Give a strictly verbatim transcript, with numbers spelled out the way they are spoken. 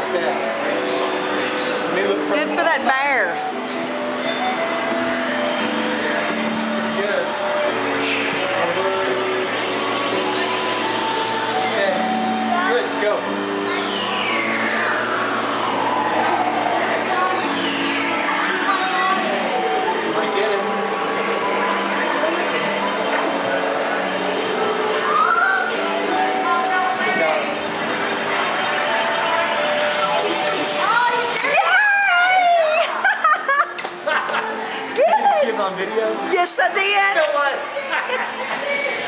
step. Good for that bear. Good. Okay. Good. Go. On video? Yes, I did. You know what?